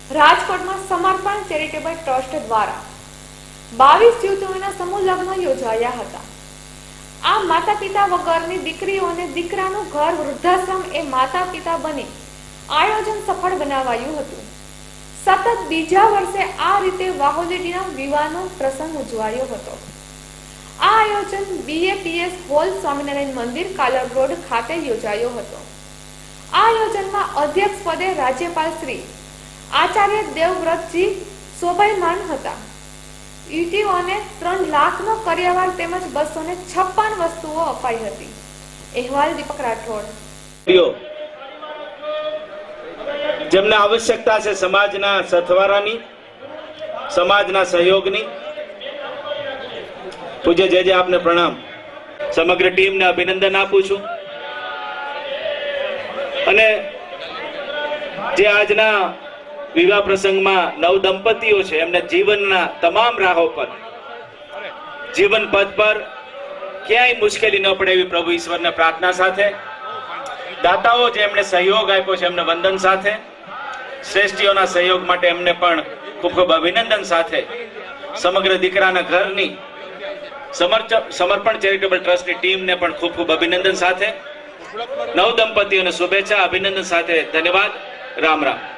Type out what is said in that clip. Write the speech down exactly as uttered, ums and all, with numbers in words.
રાજકોટમાં સમર્પણ charitable trust દ્વારા બાવીસ યુવતીઓના સમૂહ લગ્ન યોજાયા હતા। આ માતા પિતા વગરની દીકરીઓને દીકરાનું ઘર વૃદ્ધાશ્રમ એ માતા પિતા બની આયોજન સફળ બનાવાયું હતું। સતત બીજા વર્ષે આ રીતે વાહોલીડીના વિવાહનો પ્રસંગ ઉજવાયો હતો। આ આયોજન બીએપીએસ હોલ સ્વામિનારાયણ મંદિર કાલર રોડ ખાતે યોજાયો હતો। આ આયોજનમાં અધ્યક્ષ પદે રાજ્યપાલ શ્રી આચાર્ય દેવવ્રતજી શોભાયમાન હતા। યુવતીઓને ત્રણ લાખનો કરિયાવર તેમજ બસો ને છપ્પન વસ્તુઓ અપાઈ હતી। અહેવાલ દીપક રાઠોડ। જેમને આવશ્યકતા છે સમાજના સથવારાની, સમાજના સહયોગની, પૂજ્ય જે જે આપને પ્રણામ। સમગ્ર ટીમને અભિનંદન આપું છું અને જે આજના વિવાહ પ્રસંગમાં નવ દંપતીઓ છે એમને જીવનના તમામ રાહો પર, જીવન પથ પર ક્યાંય મુશ્કેલી ન પડે એવી પ્રભુ ઈશ્વરને પ્રાર્થના સાથે, દાતાઓ જે એમને સહયોગ આપ્યો છે એમને વંદન સાથે, શ્રેષ્ઠીઓના સહયોગ માટે એમને પણ ખૂબ ખૂબ અભિનંદન સાથે, સમગ્ર દીકરાના ઘરની સમર્પણ ચેરિટેબલ ટ્રસ્ટની ટીમને પણ ખૂબ ખૂબ અભિનંદન સાથે, નવ દંપતીઓને શુભેચ્છા, અભિનંદન સાથે ધન્યવાદ। રામ રામ।